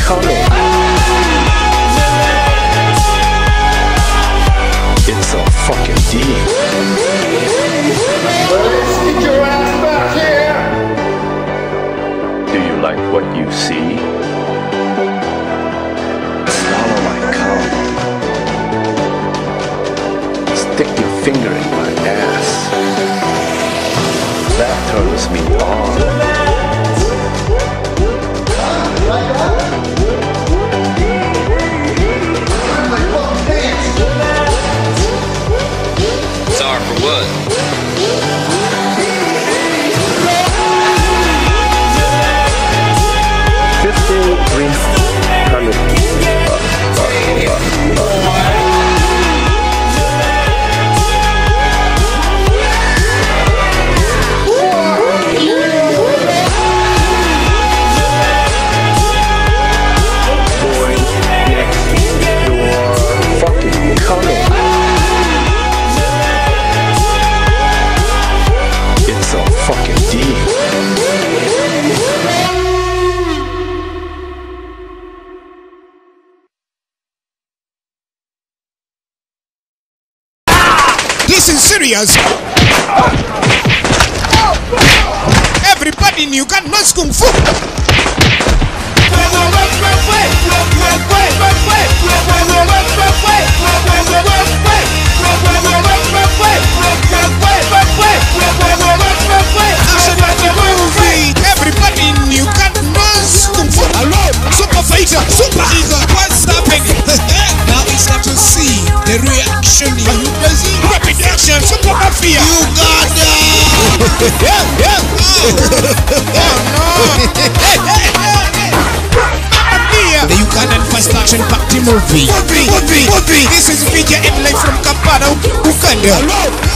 coming. It's a fucking deep. Get your ass back here! Do you like what you see? Swallow my cum. Stick your finger in my ass. That turns me on. Sorry for what? This is serious. Everybody in Uganda knows Kung Fu. Everybody in Uganda knows Kung Fu. Hello, super fighter, super eager. What's happening? Now it's time to see the reaction. Are you crazy? Rapid action, super mafia. Uganda. The Ugandan fast action packed movie. This is video and live from Kampala, Uganda.